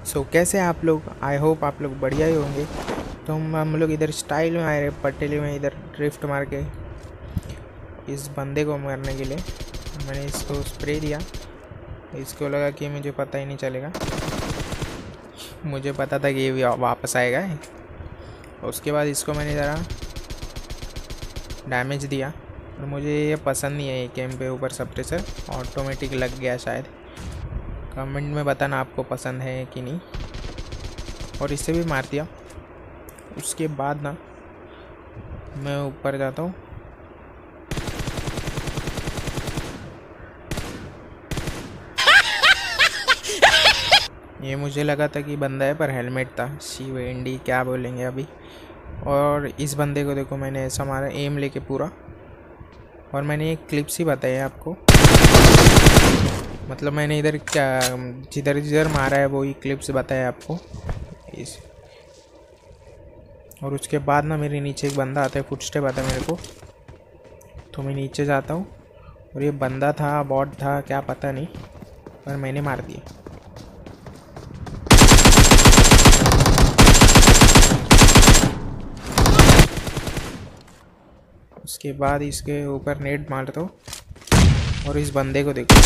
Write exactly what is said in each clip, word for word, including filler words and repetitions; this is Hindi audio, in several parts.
सो so, कैसे हैं आप लोग? आई होप आप लोग बढ़िया ही होंगे। तो हम हम लोग इधर स्टाइल में आए रहे पटेली में, इधर ड्रिफ्ट मार के इस बंदे को मारने के लिए। मैंने इसको स्प्रे दिया, इसको लगा कि मुझे पता ही नहीं चलेगा, मुझे पता था कि ये वापस आएगा। उसके बाद इसको मैंने ज़रा डैमेज दिया और मुझे ये पसंद नहीं है। ये गेम पे ऊपर सप्रेसर ऑटोमेटिक लग गया, शायद कमेंट में बताना आपको पसंद है कि नहीं। और इससे भी मार दिया। उसके बाद ना मैं ऊपर जाता हूँ, ये मुझे लगा था कि बंदा है पर हेलमेट था। सी वेंडी क्या बोलेंगे अभी। और इस बंदे को देखो, मैंने ऐसा मारा एम लेके पूरा। और मैंने एक क्लिप्स ही बताया आपको, मतलब मैंने इधर क्या जिधर जिधर मारा है वही क्लिप्स बताया आपको इस। और उसके बाद ना मेरे नीचे एक बंदा आता है, फुटस्टेप आता है मेरे को, तो मैं नीचे जाता हूँ और ये बंदा था बॉट था क्या पता नहीं, पर मैंने मार दिया। उसके बाद इसके ऊपर नेट मार दो और इस बंदे को देखो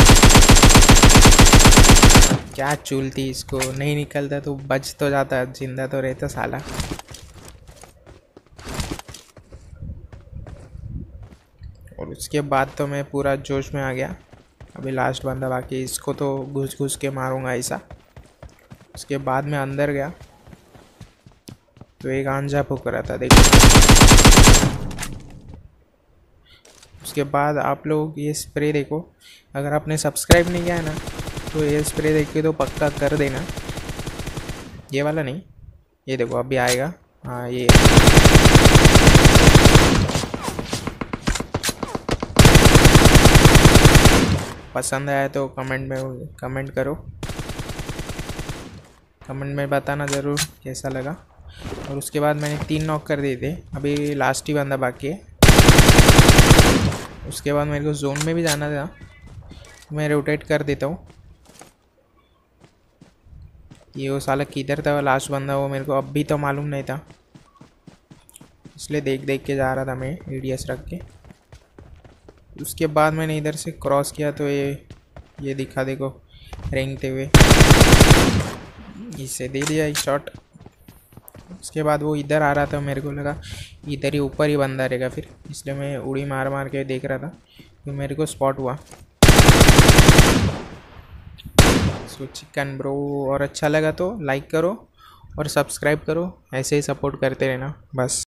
क्या चूलती, इसको नहीं निकलता तो बच तो जाता, जिंदा तो रहता साला। और उसके बाद तो मैं पूरा जोश में आ गया। अभी लास्ट बंदा बाकी, इसको तो घुस घुस के मारूंगा ऐसा। उसके बाद मैं अंदर गया तो एक आंजा फूक रहा था, देखो। उसके बाद आप लोग ये स्प्रे देखो, अगर आपने सब्सक्राइब नहीं किया है ना तो ये स्प्रे देख के तो पक्का कर देना। ये वाला नहीं, ये देखो अभी आएगा। हाँ ये पसंद आया तो कमेंट में कमेंट करो, कमेंट में बताना ज़रूर कैसा लगा। और उसके बाद मैंने तीन नॉक कर दिए थे, अभी लास्ट ही बंदा बाकी है। उसके बाद मेरे को जोन में भी जाना था, मैं रोटेट कर देता हूँ। ये वो साला किधर था लास्ट बंदा, वो मेरे को अब भी तो मालूम नहीं था, इसलिए देख देख के जा रहा था मैं एडीएस रख के। उसके बाद मैंने इधर से क्रॉस किया तो ये ये दिखा देखो रेंगते हुए, इसे दे दिया एक शॉट। उसके बाद वो इधर आ रहा था, मेरे को लगा इधर ही ऊपर ही बंदा रहेगा फिर, इसलिए मैं उड़ी मार मार के देख रहा था, तो मेरे को स्पॉट हुआ। सो चिकन ब्रो, और अच्छा लगा तो लाइक करो और सब्सक्राइब करो, ऐसे ही सपोर्ट करते रहना बस।